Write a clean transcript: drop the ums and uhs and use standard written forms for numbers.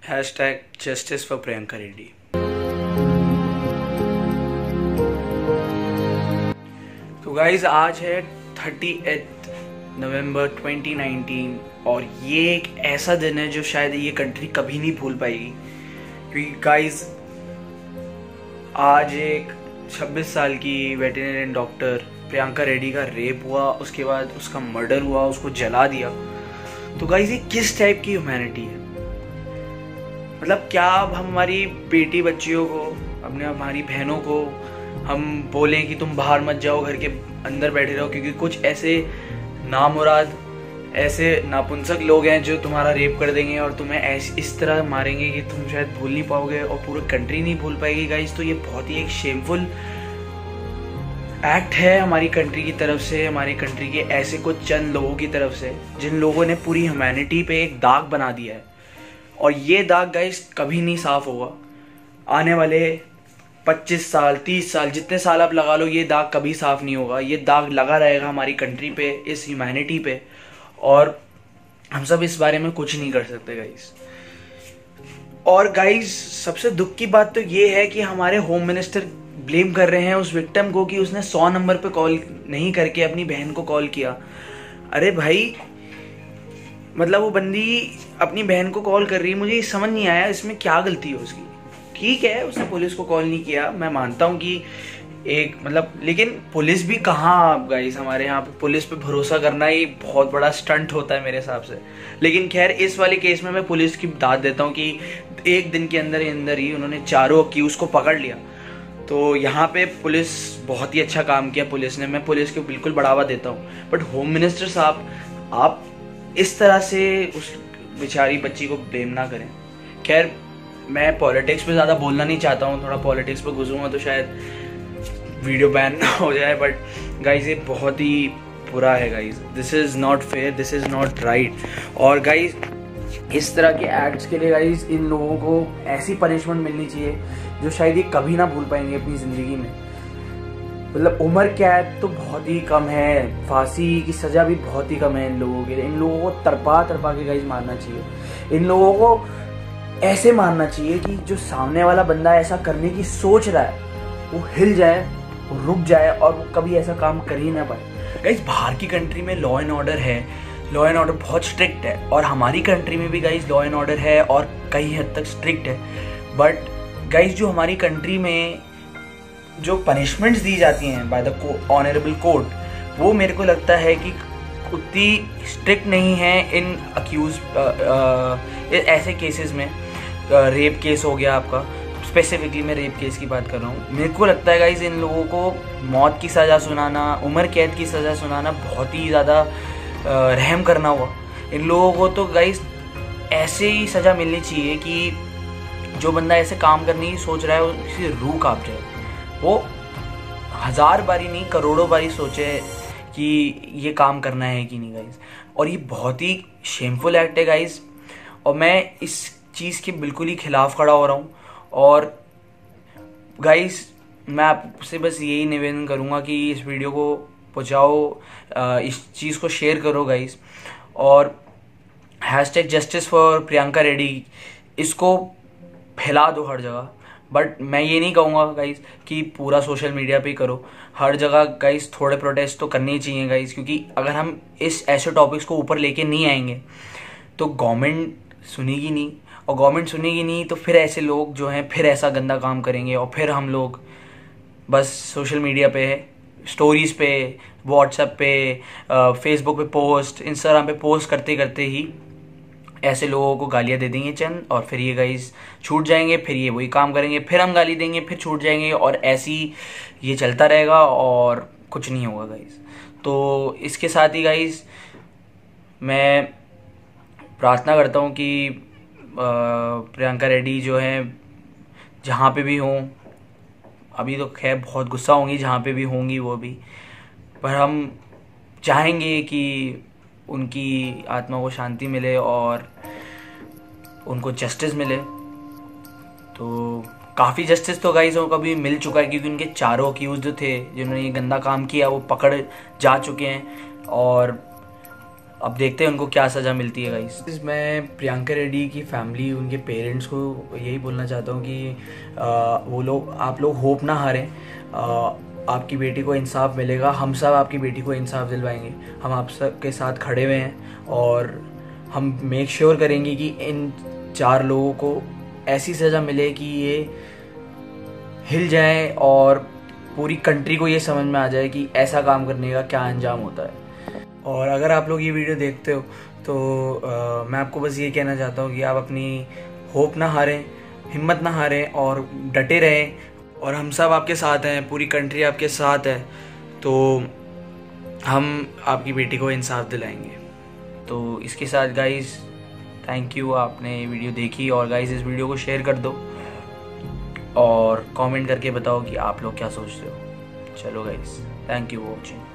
Hashtag justice for Priyanka Reddy. तो guys आज है 30 नवंबर 2019 और ये एक ऐसा दिन है जो शायद ये कंट्री कभी नहीं भूल पाएगी, क्योंकि गाइज आज एक 26 साल की वेटरनरी डॉक्टर प्रियंका रेड्डी का रेप हुआ, उसके बाद उसका मर्डर हुआ, उसको जला दिया। तो गाइज ये किस टाइप की ह्यूमैनिटी है? मतलब क्या अब हमारी बेटी बच्चियों को, हमारी बहनों को हम बोलें कि तुम बाहर मत जाओ, घर के अंदर बैठे रहो, क्योंकि कुछ ऐसे नामुराद, ऐसे नापुंसक लोग हैं जो तुम्हारा रेप कर देंगे और तुम्हें इस तरह मारेंगे कि तुम शायद भूल नहीं पाओगे और पूरी कंट्री नहीं भूल पाएगी। गाइस तो ये बहुत ही एक शेमफुल एक्ट है हमारी कंट्री की तरफ से, हमारी कंट्री के ऐसे कुछ चंद लोगों की तरफ से जिन लोगों ने पूरी ह्यूमैनिटी पे एक दाग बना दिया है। और ये दाग गाइस कभी नहीं साफ होगा। आने वाले 25 साल 30 साल जितने साल आप लगा लो, ये दाग कभी साफ नहीं होगा। ये दाग लगा रहेगा हमारी कंट्री पे, इस ह्यूमैनिटी पे, और हम सब इस बारे में कुछ नहीं कर सकते गाइस। और गाइस सबसे दुख की बात तो ये है कि हमारे होम मिनिस्टर ब्लेम कर रहे हैं उस विक्टिम को कि उसने 100 नंबर पे कॉल नहीं करके अपनी बहन को कॉल किया। अरे भाई, मतलब वो बंदी अपनी बहन को कॉल कर रही है, मुझे समझ नहीं आया इसमें क्या गलती है उसकी। ठीक है उसने पुलिस को कॉल नहीं किया, मैं मानता हूँ कि एक मतलब, लेकिन पुलिस भी कहाँ गाइस, हमारे यहाँ पे पुलिस पे भरोसा करना ही बहुत बड़ा स्टंट होता है मेरे हिसाब से। लेकिन खैर इस वाले केस में मैं पुलिस की दाद देता हूँ कि एक दिन के अंदर ही उन्होंने चारों अक्यूज को पकड़ लिया। तो यहाँ पे पुलिस बहुत ही अच्छा काम किया पुलिस ने, मैं पुलिस को बिल्कुल बढ़ावा देता हूँ। बट होम मिनिस्टर साहब, आप इस तरह से उस बेचारी बच्ची को ब्लेम ना करें। खैर मैं पॉलिटिक्स पे ज़्यादा बोलना नहीं चाहता हूँ, थोड़ा पॉलिटिक्स पे घुसूंगा तो शायद वीडियो बैन ना हो जाए। बट गाइज ये बहुत ही बुरा है guys, this is not fair, this is not right. और गाइज इस तरह के एक्ट्स के लिए गाइज इन लोगों को ऐसी पनिशमेंट मिलनी चाहिए जो शायद ये कभी ना भूल पाएंगे अपनी ज़िंदगी में। मतलब उम्र कैद तो बहुत ही कम है, फांसी की सज़ा भी बहुत ही कम है इन लोगों के लिए। इन लोगों को तड़पा के गाइज मारना चाहिए। इन लोगों को ऐसे मारना चाहिए कि जो सामने वाला बंदा ऐसा करने की सोच रहा है वो हिल जाए, वो रुक जाए और वो कभी ऐसा काम कर ही ना पाए। गाइज बाहर की कंट्री में लॉ एंड ऑर्डर है, लॉ एंड ऑर्डर बहुत स्ट्रिक्ट है, और हमारी कंट्री में भी गाइज लॉ एंड ऑर्डर है और कई हद तक स्ट्रिक्ट है। बट गाइज जो हमारी कंट्री में जो पनिशमेंट्स दी जाती हैं बाय द ऑनरेबल कोर्ट, वो मेरे को लगता है कि उतनी स्ट्रिक्ट नहीं है इन अक्यूज ऐसे केसेस में। रेप केस हो गया आपका, स्पेसिफिकली मैं रेप केस की बात कर रहा हूँ। मेरे को लगता है गाइज इन लोगों को मौत की सज़ा सुनाना, उम्र कैद की सज़ा सुनाना बहुत ही ज़्यादा रहम करना हुआ। इन लोगों को तो गाइज ऐसे ही सज़ा मिलनी चाहिए कि जो बंदा ऐसे काम करने की सोच रहा है उसकी रूह कांप जाए। वो 1000 बारी नहीं, करोड़ों बारी सोचे कि ये काम करना है कि नहीं गाइज। और ये बहुत ही शेमफुल एक्ट है गाइज, और मैं इस चीज़ के बिल्कुल ही खिलाफ खड़ा हो रहा हूँ। और गाइज मैं आपसे बस यही निवेदन करूँगा कि इस वीडियो को पहुँचाओ, इस चीज़ को शेयर करो गाइज, और hashtag justice for Priyanka Reddy इसको फैला दो हर जगह। बट मैं ये नहीं कहूँगा गाइज कि पूरा सोशल मीडिया पे करो, हर जगह गाइज थोड़े प्रोटेस्ट तो करने ही चाहिए गाइज, क्योंकि अगर हम इस ऐसे टॉपिक्स को ऊपर लेके नहीं आएंगे तो गवर्नमेंट सुनेगी नहीं, और गवर्नमेंट सुनेगी नहीं तो फिर ऐसे लोग जो हैं फिर ऐसा गंदा काम करेंगे, और फिर हम लोग बस सोशल मीडिया पे, स्टोरीज़ पे, व्हाट्सएप पे, फेसबुक पे पोस्ट, इंस्टाग्राम पे पोस्ट करते करते ही ऐसे लोगों को गालियाँ दे देंगे चंद, और फिर ये गाइज छूट जाएंगे, फिर ये वही काम करेंगे, फिर हम गाली देंगे, फिर छूट जाएंगे, और ऐसी ये चलता रहेगा और कुछ नहीं होगा गाइज। तो इसके साथ ही गाइज मैं प्रार्थना करता हूँ कि प्रियंका रेड्डी जो है जहाँ पे भी हों, अभी तो खैर बहुत गुस्सा होंगी जहाँ पे भी होंगी वो भी, पर हम चाहेंगे कि उनकी आत्मा को शांति मिले और उनको जस्टिस मिले। तो काफ़ी जस्टिस तो गाइस उनको अभी मिल चुका है, क्योंकि उनके चारों अक्यूज जो थे जिन्होंने ये गंदा काम किया वो पकड़ जा चुके हैं, और अब देखते हैं उनको क्या सज़ा मिलती है गाइस। मैं प्रियंका रेड्डी की फैमिली, उनके पेरेंट्स को यही बोलना चाहता हूँ कि आप लोग होप ना हारें। आपकी बेटी को इंसाफ मिलेगा, हम सब आपकी बेटी को इंसाफ दिलवाएंगे। हम आप सब के साथ खड़े हुए हैं और हम मेक श्योर करेंगे कि इन 4 लोगों को ऐसी सज़ा मिले कि ये हिल जाए और पूरी कंट्री को ये समझ में आ जाए कि ऐसा काम करने का क्या अंजाम होता है। और अगर आप लोग ये वीडियो देखते हो तो मैं आपको बस ये कहना चाहता हूँ कि आप अपनी होप ना हारें, हिम्मत ना हारें और डटे रहें। और हम सब आपके साथ हैं, पूरी कंट्री आपके साथ है, तो हम आपकी बेटी को इंसाफ दिलाएंगे। तो इसके साथ गाइस थैंक यू, आपने ये वीडियो देखी। और गाइस इस वीडियो को शेयर कर दो और कमेंट करके बताओ कि आप लोग क्या सोचते हो। चलो guys, thank you for watching.